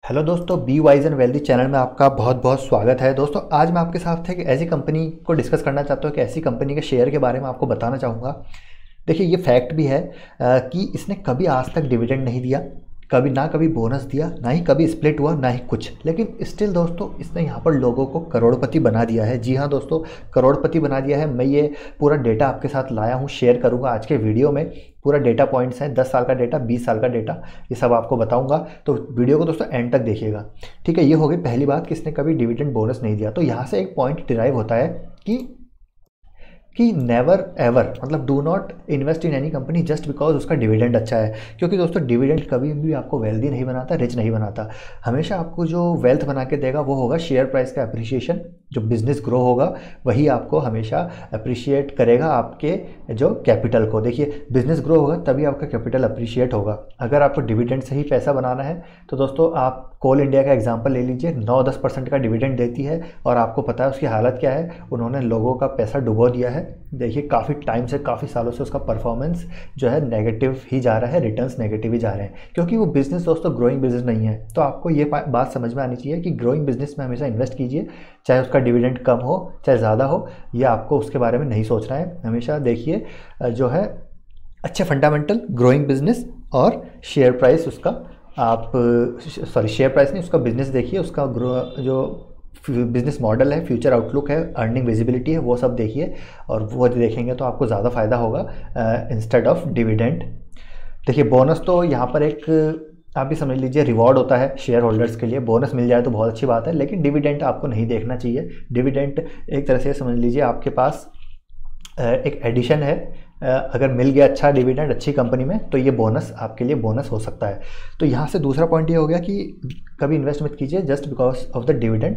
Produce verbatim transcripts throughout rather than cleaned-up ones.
Hello दोस्तों, be wise and wealthy channel में आपका बहुत बहुत स्वागत है। दोस्तों आज मैं आपके साथ एक ऐसी कंपनी को डिस्कस करना चाहता हूँ कि ऐसी कंपनी के शेयर के बारे में आपको बताना चाहूँगा। देखिए, ये फैक्ट भी है अ, कि इसने कभी आज तक डिविडेंड नहीं दिया, कभी ना कभी बोनस दिया, ना ही कभी स्प्लिट हुआ, ना ही कुछ। लेकिन स्टिल दोस्तों इसने यहाँ पर लोगों को करोड़पति बना दिया है। जी हाँ दोस्तों, करोड़पति बना दिया है। मैं ये पूरा डेटा आपके साथ लाया हूँ, शेयर करूँगा आज के वीडियो में। पूरा डेटा पॉइंट्स हैं, दस साल का डेटा, बीस साल का डेटा, ये सब आपको बताऊंगा। तो वीडियो को दोस्तों एंड तक देखिएगा, ठीक है। ये हो गई पहली बात कि इसने कभी डिविडेंड बोनस नहीं दिया। तो यहाँ से एक पॉइंट डिराइव होता है कि कि नेवर एवर, मतलब do not invest in any company just because उसका डिविडेंड अच्छा है। क्योंकि दोस्तों डिविडेंड कभी भी आपको वेल्दी नहीं बनाता, रिच नहीं बनाता। हमेशा आपको जो वेल्थ बना के देगा वो होगा शेयर प्राइस का अप्रिशिएशन। जो बिजनेस ग्रो होगा वही आपको हमेशा अप्रिशिएट करेगा आपके जो कैपिटल को। देखिए, बिजनेस ग्रो होगा तभी आपका कैपिटल अप्रिशिएट होगा। अगर आपको डिविडेंड से ही पैसा बनाना है तो दोस्तों आप कोल इंडिया का एग्जांपल ले लीजिए। नौ दस परसेंट का डिविडेंड देती है और आपको पता है उसकी हालत क्या है। उन्होंने लोगों का पैसा डुबो दिया है। देखिए, काफ़ी टाइम से, काफ़ी सालों से उसका परफॉर्मेंस जो है नेगेटिव ही जा रहा है, रिटर्न्स नेगेटिव ही जा रहे हैं। क्योंकि वो बिज़नेस दोस्तों ग्रोइंग बिजनेस नहीं है। तो आपको ये बात समझ में आनी चाहिए कि ग्रोइंग बिजनेस में हमेशा इन्वेस्ट कीजिए, चाहे उसका डिविडेंड कम हो चाहे ज़्यादा हो। ये आपको उसके बारे में नहीं सोचना है। हमेशा देखिए जो है अच्छे फंडामेंटल, ग्रोइंग बिजनेस और शेयर प्राइस उसका, आप सॉरी शेयर प्राइस नहीं, उसका बिजनेस देखिए, उसका ग्रो जो बिजनेस मॉडल है, फ्यूचर आउटलुक है, अर्निंग विजिबिलिटी है, वो सब देखिए। और वो देखेंगे तो आपको ज़्यादा फायदा होगा इंस्टेड ऑफ डिविडेंड। देखिए, बोनस तो यहाँ पर एक आप भी समझ लीजिए रिवॉर्ड होता है शेयर होल्डर्स के लिए। बोनस मिल जाए तो बहुत अच्छी बात है, लेकिन डिविडेंड आपको नहीं देखना चाहिए। डिविडेंड एक तरह से समझ लीजिए आपके पास एक एडिशन है। अगर मिल गया अच्छा डिविडेंड अच्छी कंपनी में तो ये बोनस आपके लिए बोनस हो सकता है। तो यहाँ से दूसरा पॉइंट ये हो गया कि कभी इन्वेस्ट मत कीजिए just because of the dividend.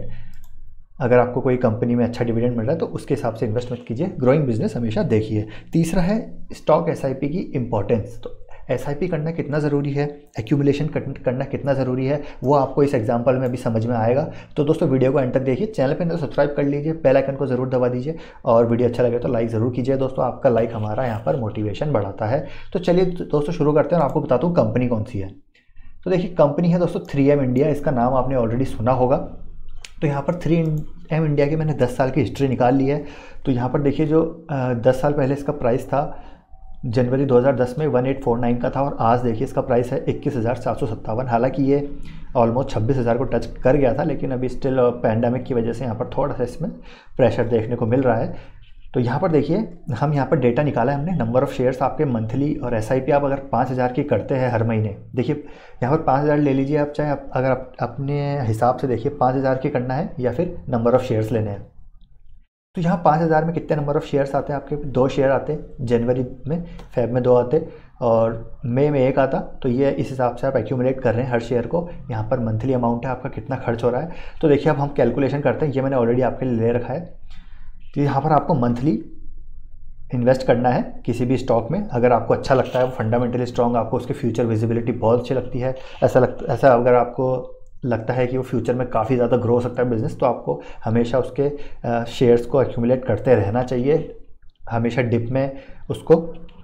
अगर आपको कोई कंपनी में अच्छा डिविडेंड मिल रहा है तो उसके हिसाब से इन्वेस्ट मत कीजिए, ग्रोइंग बिजनेस हमेशा देखिए। तीसरा है स्टॉक एसआईपी की इंपॉर्टेंस। तो एसआईपी करना कितना ज़रूरी है, एक्यूमुलेशन करना कितना ज़रूरी है, वो आपको इस एग्जांपल में अभी समझ में आएगा। तो दोस्तों वीडियो को एंड तक देखिए। चैनल पर तो सब्सक्राइब कर लीजिए, बेल आइकन को ज़रूर दबा दीजिए और वीडियो अच्छा लगे तो लाइक ज़रूर कीजिए। दोस्तों आपका लाइक हमारा यहाँ पर मोटिवेशन बढ़ाता है। तो चलिए दोस्तों शुरू करते हैं और आपको बताता हूँ कंपनी कौन सी है। तो देखिए, कंपनी है दोस्तों थ्री एम इंडिया। इसका नाम आपने ऑलरेडी सुना होगा। तो यहाँ पर थ्री एम इंडिया की मैंने दस साल की हिस्ट्री निकाल ली है। तो यहाँ पर देखिए, जो दस साल पहले इसका प्राइस था जनवरी दो हज़ार दस में अठारह सौ उनचास का था, और आज देखिए इसका प्राइस है इक्कीस हज़ार सात सौ सत्तावन। हालांकि ये ऑलमोस्ट छब्बीस हज़ार को टच कर गया था, लेकिन अभी स्टिल पैंडेमिक की वजह से यहाँ पर थोड़ा सा इसमें प्रेशर देखने को मिल रहा है। तो यहाँ पर देखिए, हम यहाँ पर डेटा निकाला है हमने, नंबर ऑफ़ शेयर्स आपके मंथली और एसआईपी आप अगर पाँच हज़ार की करते हैं हर महीने। देखिए यहाँ पर पाँच हज़ार ले लीजिए आप, चाहे आप अगर आप अपने हिसाब से देखिए पाँच हज़ार की करना है या फिर नंबर ऑफ़ शेयर्स लेने हैं। तो यहाँ पाँच हज़ार में कितने नंबर ऑफ़ शेयर्स आते हैं आपके? दो शेयर आते हैं जनवरी में, फेब में दो आते और मई में एक आता। तो ये इस हिसाब से आप एक्यूमुलेट कर रहे हैं हर शेयर को। यहाँ पर मंथली अमाउंट है आपका, कितना खर्च हो रहा है। तो देखिए अब हम कैलकुलेशन करते हैं, ये मैंने ऑलरेडी आपके लिए ले रखा है। तो यहाँ पर आपको मंथली इन्वेस्ट करना है किसी भी स्टॉक में। अगर आपको अच्छा लगता है, वो फंडामेंटली स्ट्रॉन्ग, आपको उसकी फ्यूचर विजिबिलिटी बहुत अच्छी लगती है, ऐसा लगता ऐसा अगर आपको लगता है कि वो फ्यूचर में काफ़ी ज़्यादा ग्रो हो सकता है बिज़नेस, तो आपको हमेशा उसके शेयर्स को एक्यूमुलेट करते रहना चाहिए। हमेशा डिप में उसको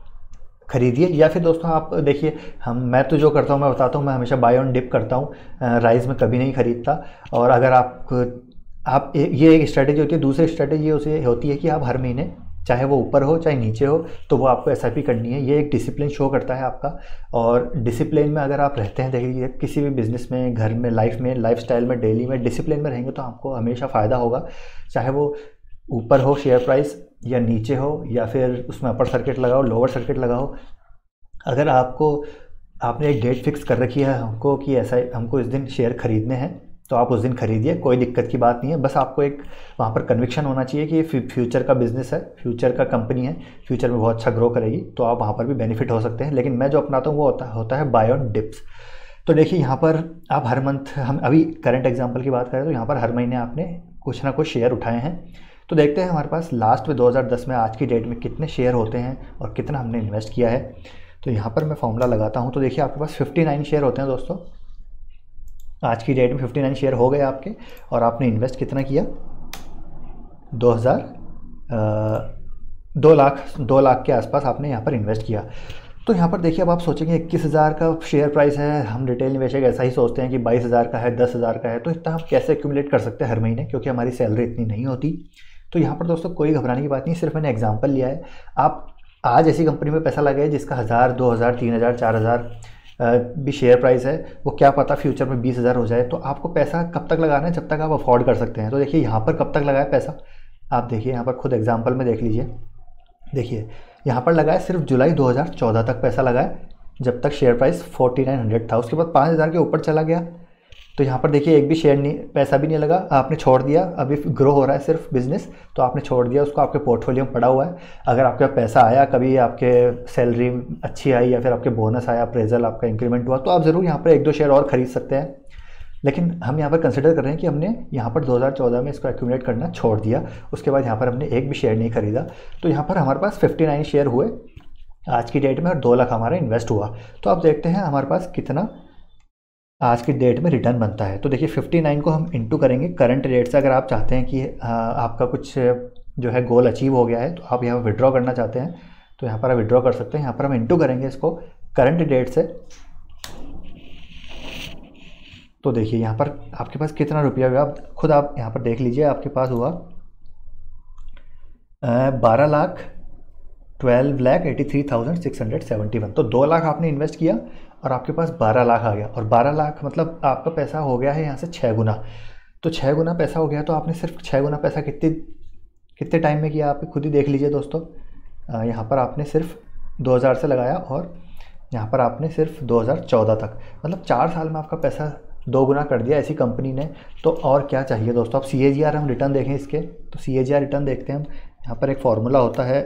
खरीदिए, या फिर दोस्तों आप देखिए, हम मैं तो जो करता हूँ मैं बताता हूँ, मैं हमेशा बाय ऑन डिप करता हूँ, राइज में कभी नहीं खरीदता। और अगर आप आप ये एक स्ट्रैटेजी होती है। दूसरी स्ट्रैटेजी उसे होती है कि आप हर महीने, चाहे वो ऊपर हो चाहे नीचे हो, तो वो आपको एसआईपी करनी है। ये एक डिसिप्लिन शो करता है आपका। और डिसिप्लिन में अगर आप रहते हैं, देखिए किसी भी बिज़नेस में, घर में, लाइफ में, लाइफस्टाइल में, डेली में डिसिप्लिन में रहेंगे तो आपको हमेशा फ़ायदा होगा। चाहे वो ऊपर हो शेयर प्राइस या नीचे हो, या फिर उसमें अपर सर्किट लगाओ, लोअर सर्किट लगाओ। अगर आपको आपने एक डेट फिक्स कर रखी है हमको कि ऐसा हमको इस दिन शेयर खरीदने हैं, तो आप उस दिन खरीदिए, कोई दिक्कत की बात नहीं है। बस आपको एक वहाँ पर कन्विक्शन होना चाहिए कि ये फ्यूचर का बिज़नेस है, फ्यूचर का कंपनी है, फ्यूचर में बहुत अच्छा ग्रो करेगी, तो आप वहाँ पर भी बेनिफिट हो सकते हैं। लेकिन मैं जो अपनाता हूँ वो होता होता है बाय ऑन डिप्स। तो देखिए यहाँ पर आप हर मंथ, हम अभी करंट एग्जाम्पल की बात करें तो यहाँ पर हर महीने आपने कुछ ना कुछ शेयर उठाए हैं। तो देखते हैं हमारे पास लास्ट में दो हज़ार दस में आज की डेट में कितने शेयर होते हैं और कितना हमने इन्वेस्ट किया है। तो यहाँ पर मैं फॉर्मूला लगाता हूँ। तो देखिए आपके पास उनसठ शेयर होते हैं दोस्तों। आज की डेट में उनसठ शेयर हो गए आपके, और आपने इन्वेस्ट कितना किया? दो हज़ार दो लाख दो लाख के आसपास आपने यहाँ पर इन्वेस्ट किया। तो यहाँ पर देखिए अब आप सोचेंगे इक्कीस हज़ार का शेयर प्राइस है, हम रिटेल निवेशक ऐसा ही सोचते हैं कि बाईस हज़ार का है, दस हज़ार का है, तो इतना हम कैसे एक्यूमुलेट कर सकते हैं हर महीने, क्योंकि हमारी सैलरी इतनी नहीं होती। तो यहाँ पर दोस्तों कोई घबराने की बात नहीं, सिर्फ मैंने एग्जांपल लिया है। आप आज ऐसी कंपनी में पैसा लगाए जिसका हज़ार, दो हज़ार, तीन हज़ार, चार हज़ार भी शेयर प्राइस है, वो क्या पता फ्यूचर में बीस हज़ार हो जाए। तो आपको पैसा कब तक लगाना है, जब तक आप अफोर्ड कर सकते हैं। तो देखिए यहाँ पर कब तक लगाए पैसा, आप देखिए यहाँ पर खुद एग्जाम्पल में देख लीजिए। देखिए यहाँ पर लगाए सिर्फ जुलाई दो हज़ार चौदह तक पैसा लगाए, जब तक share price forty nine hundred था। उसके बाद पाँच हज़ार के ऊपर चला गया, तो यहाँ पर देखिए एक भी शेयर नहीं, पैसा भी नहीं लगा, आपने छोड़ दिया। अभी ग्रो हो रहा है सिर्फ बिजनेस, तो आपने छोड़ दिया उसको, आपके पोर्टफोलियो में पड़ा हुआ है। अगर आपके पास पैसा आया, कभी आपके सैलरी अच्छी आई या फिर आपके बोनस आया, अप्रेजल आपका इंक्रीमेंट हुआ, तो आप ज़रूर यहाँ पर एक दो शेयर और खरीद सकते हैं। लेकिन हम यहाँ पर कंसिडर कर रहे हैं कि हमने यहाँ पर दो हज़ार चौदह में इसको एक्यूमुलेट करना छोड़ दिया, उसके बाद यहाँ पर हमने एक भी शेयर नहीं खरीदा। तो यहाँ पर हमारे पास उनसठ शेयर हुए आज की डेट में, और दो लाख हमारा इन्वेस्ट हुआ। तो आप देखते हैं हमारे पास कितना आज की डेट में रिटर्न बनता है। तो देखिए उनसठ को हम इंटू करेंगे करंट रेट से। अगर आप चाहते हैं कि आ, आपका कुछ जो है गोल अचीव हो गया है, तो आप यहाँ विड्रॉ करना चाहते हैं, तो यहाँ पर आप विड्रॉ कर सकते हैं। यहाँ पर हम इंटू करेंगे इसको करंट डेट से। तो देखिए यहाँ पर आपके पास कितना रुपया हुआ, आप खुद आप यहाँ पर देख लीजिए। आपके पास हुआ बारह lakh twelve lakh eighty three thousand six hundred seventy one. तो दो लाख आपने इन्वेस्ट किया और आपके पास बारह लाख आ गया, और बारह लाख मतलब आपका पैसा हो गया है यहाँ से छः गुना। तो छः गुना पैसा हो गया, तो आपने सिर्फ छः गुना पैसा कितने कितने टाइम में किया, आप खुद ही देख लीजिए दोस्तों। यहाँ पर आपने सिर्फ दो हज़ार से लगाया, और यहाँ पर आपने सिर्फ दो हज़ार चौदह तक, मतलब चार साल में आपका पैसा दो गुना कर दिया ऐसी कंपनी ने। तो और क्या चाहिए दोस्तों। अब सी ए जी आर हम रिटर्न देखें इसके, तो सी ए जी आर रिटर्न देखते हैं हम। यहाँ पर एक फार्मूला होता है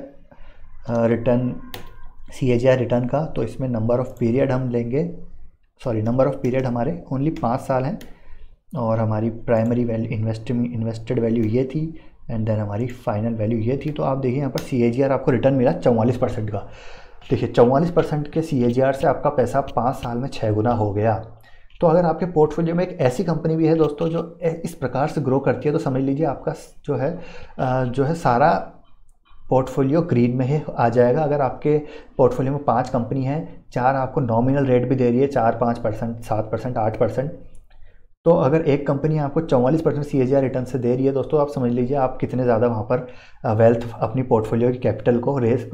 return, C A G R return का। तो इसमें नंबर ऑफ़ पीरियड हम लेंगे, सॉरी नंबर ऑफ़ पीरियड हमारे ओनली पाँच साल हैं, और हमारी primary value invest invested value ये थी, एंड देन हमारी फाइनल वैल्यू ये थी। तो आप देखिए यहाँ पर सी ए जी आर आपको रिटर्न मिला चौवालीस परसेंट का। देखिए चौवालीस परसेंट के सी ए जी आर से आपका पैसा पाँच साल में छः गुना हो गया। तो अगर आपके पोर्टफोलियो में एक ऐसी कंपनी भी है दोस्तों जो इस प्रकार से ग्रो करती है, तो समझ लीजिए आपका जो है जो है सारा पोर्टफोलियो ग्रीन में ही आ जाएगा। अगर आपके पोर्टफोलियो में पांच कंपनी हैं, चार आपको नॉमिनल रेट भी दे रही है, चार पाँच परसेंट, सात परसेंट, आठ परसेंट, तो अगर एक कंपनी आपको चौवालीस percent C A G R return से दे रही है दोस्तों, आप समझ लीजिए आप कितने ज़्यादा वहाँ पर वेल्थ अपनी पोर्टफोलियो की कैपिटल को रेस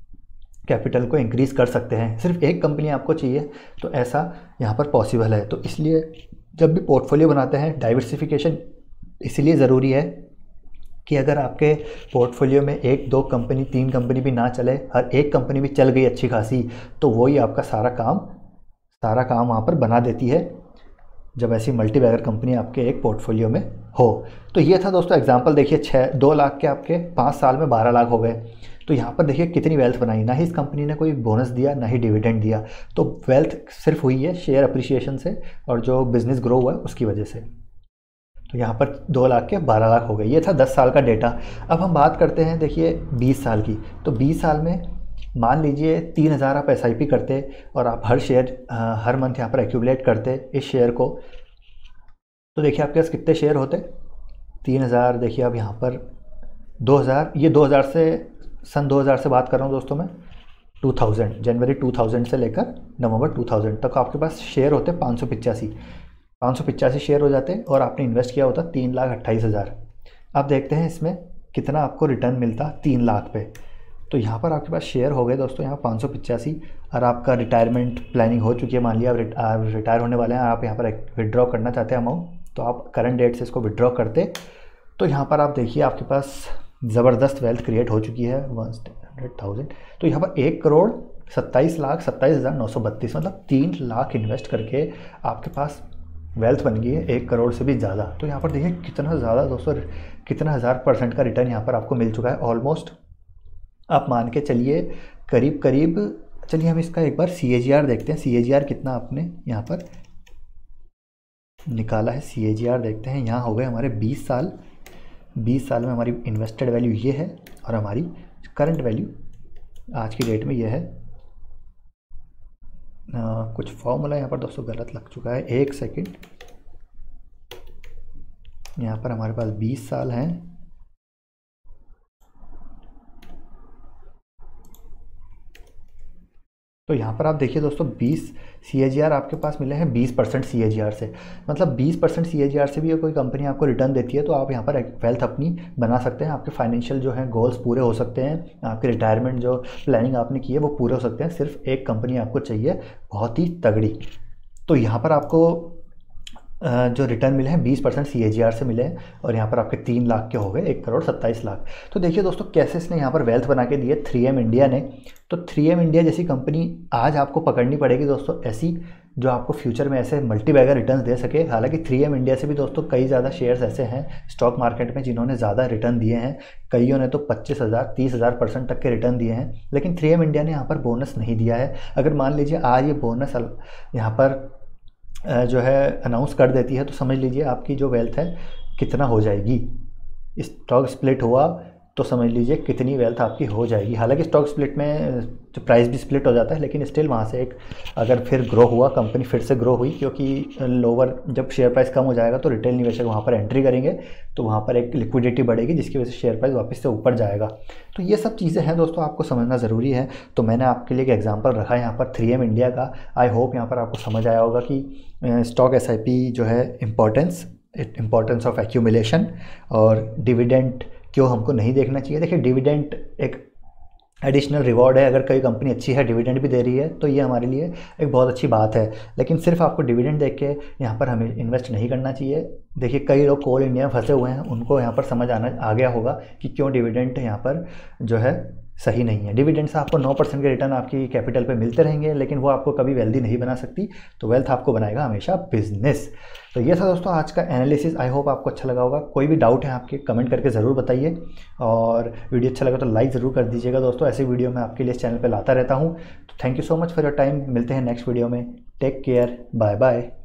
कैपिटल को इंक्रीज़ कर सकते हैं। सिर्फ एक कंपनी आपको चाहिए, तो ऐसा यहाँ पर पॉसिबल है। तो इसलिए जब भी पोर्टफोलियो बनाते हैं, डाइवर्सिफिकेशन इसलिए ज़रूरी है कि अगर आपके पोर्टफोलियो में एक दो कंपनी, तीन कंपनी भी ना चले, हर एक कंपनी भी चल गई अच्छी खासी, तो वही आपका सारा काम सारा काम वहाँ पर बना देती है, जब ऐसी मल्टी बैगर कंपनी आपके एक पोर्टफोलियो में हो। तो ये था दोस्तों एग्जांपल। देखिए छः दो लाख के आपके पाँच साल में बारह लाख हो गए। तो यहाँ पर देखिए कितनी वेल्थ बनाई, ना ही इस कंपनी ने कोई बोनस दिया, ना ही डिविडेंड दिया। तो वेल्थ सिर्फ हुई है शेयर अप्रिसिएशन से, और जो बिज़नेस ग्रो हुआ है उसकी वजह से। तो यहाँ पर दो लाख के बारह लाख हो गए। ये था दस साल का डेटा। अब हम बात करते हैं देखिए बीस साल की। तो बीस साल में मान लीजिए तीन हज़ार आप एस आई पी करते, और आप हर शेयर हर मंथ यहाँ पर एक्यूमुलेट करते इस शेयर को, तो देखिए आपके पास कितने शेयर होते, तीन हज़ार। देखिए अब यहाँ पर दो हज़ार, ये दो हज़ार से सन दो हज़ार से बात कर रहा हूँ दोस्तों मैं, दो हज़ार जनवरी दो हज़ार से लेकर नवंबर दो हज़ार तक आपके पास शेयर होते पाँच सौ पिचासी पाँच सौ पिचासी शेयर हो जाते, और आपने इन्वेस्ट किया होता तीन लाख अट्ठाईस हज़ार। अब देखते हैं इसमें कितना आपको रिटर्न मिलता तीन लाख पे। तो यहाँ पर आपके पास शेयर हो गए दोस्तों यहाँ पाँच सौ पिचासी, और आपका रिटायरमेंट प्लानिंग हो चुकी है। मान लिया आप रिटायर होने वाले हैं, आप यहाँ पर विड्रॉ करना चाहते हैं अमाउंट, तो आप करंट डेट से इसको विड्रॉ करते, तो यहाँ पर आप देखिए आपके पास ज़बरदस्त वेल्थ क्रिएट हो चुकी है वन हंड्रेड थाउजेंड। तो यहाँ पर एक करोड़ सत्ताईस लाख सत्ताईस हज़ार नौ सौ बत्तीस, मतलब तीन लाख इन्वेस्ट करके आपके पास वेल्थ बन गई है एक करोड़ से भी ज़्यादा। तो यहाँ पर देखिए कितना ज़्यादा दोस्तों, कितना हज़ार परसेंट का रिटर्न यहाँ पर आपको मिल चुका है ऑलमोस्ट। आप मान के चलिए करीब करीब, चलिए हम इसका एक बार सी ए जी आर देखते हैं। सी ए जी आर कितना आपने यहाँ पर निकाला है, सी ए जी आर देखते हैं। यहाँ हो गए हमारे बीस साल बीस साल में हमारी इन्वेस्टेड वैल्यू ये है, और हमारी करंट वैल्यू आज की डेट में ये है। आ, कुछ फॉर्मूला यहाँ पर दोस्तों गलत लग चुका है, एक सेकंड। यहाँ पर हमारे पास बीस साल हैं, तो यहाँ पर आप देखिए दोस्तों बीस सी ए जी आर आपके पास मिले हैं बीस percent C A G are से, मतलब बीस percent C A G are से भी कोई कंपनी आपको रिटर्न देती है तो आप यहाँ पर वेल्थ अपनी बना सकते हैं। आपके फाइनेंशियल जो है गोल्स पूरे हो सकते हैं, आपके रिटायरमेंट जो प्लानिंग आपने की है वो पूरे हो सकते हैं। सिर्फ एक कंपनी आपको चाहिए बहुत ही तगड़ी। तो यहाँ पर आपको जो रिटर्न मिले हैं बीस percent C A G are से मिले हैं और यहाँ पर आपके तीन लाख के हो गए एक करोड़ सत्ताईस लाख। तो देखिए दोस्तों कैसे इसने यहाँ पर वेल्थ बना के दी है थ्री एम इंडिया ने। तो थ्री एम इंडिया जैसी कंपनी आज आपको पकड़नी पड़ेगी दोस्तों, ऐसी जो आपको फ्यूचर में ऐसे मल्टी बैगर रिटर्न्स दे सके। हालांकि थ्री एम इंडिया से भी दोस्तों कई ज़्यादा शेयर्स ऐसे हैं स्टॉक मार्केट में जिन्होंने ज़्यादा रिटर्न दिए हैं, कईयों ने तो पच्चीस हज़ार तीस हज़ार परसेंट तक के रिटर्न दिए हैं, लेकिन थ्री एम इंडिया ने यहाँ पर बोनस नहीं दिया है। अगर मान लीजिए आज ये बोनस यहाँ पर जो है अनाउंस कर देती है तो समझ लीजिए आपकी जो वेल्थ है कितना हो जाएगी। स्टॉक स्प्लिट हुआ तो समझ लीजिए कितनी वेल्थ आपकी हो जाएगी। हालांकि स्टॉक स्प्लिट में जो प्राइस भी स्प्लिट हो जाता है, लेकिन स्टिल वहाँ से एक अगर फिर ग्रो हुआ, कंपनी फिर से ग्रो हुई, क्योंकि लोअर जब शेयर प्राइस कम हो जाएगा तो रिटेल निवेशक वहाँ पर एंट्री करेंगे तो वहाँ पर एक लिक्विडिटी बढ़ेगी जिसकी वजह से शेयर प्राइस वापस से ऊपर जाएगा। तो ये सब चीज़ें हैं दोस्तों, आपको समझना ज़रूरी है। तो मैंने आपके लिए एक एग्जाम्पल रखा है यहाँ पर थ्री एम इंडिया का। आई होप यहाँ पर आपको समझ आया होगा कि स्टॉक एस आई पी जो है इम्पोर्टेंस इम्पोर्टेंस ऑफ एक्यूमुलेशन और डिविडेंड क्यों हमको नहीं देखना चाहिए। देखिए डिविडेंड एक एडिशनल रिवॉर्ड है, अगर कोई कंपनी अच्छी है डिविडेंड भी दे रही है तो ये हमारे लिए एक बहुत अच्छी बात है, लेकिन सिर्फ आपको डिविडेंड देख के यहाँ पर हमें इन्वेस्ट नहीं करना चाहिए। देखिए कई लोग कोल इंडिया में फंसे हुए हैं, उनको यहाँ पर समझ आना आ गया होगा कि क्यों डिविडेंड यहाँ पर जो है सही नहीं है। डिविडेंड से आपको नौ परसेंट के रिटर्न आपकी कैपिटल पे मिलते रहेंगे, लेकिन वो आपको कभी वेल्दी नहीं बना सकती। तो वेल्थ आपको बनाएगा हमेशा बिजनेस। तो ये था दोस्तों आज का एनालिसिस। आई होप आपको अच्छा लगा होगा। कोई भी डाउट है आपके कमेंट करके ज़रूर बताइए, और वीडियो अच्छा लगा तो लाइक ज़रूर कर दीजिएगा दोस्तों। ऐसी वीडियो मैं आपके लिए इस चैनल पर लाता रहता हूँ। तो thank you so much for your time. मिलते हैं नेक्स्ट वीडियो में। Take care, bye bye.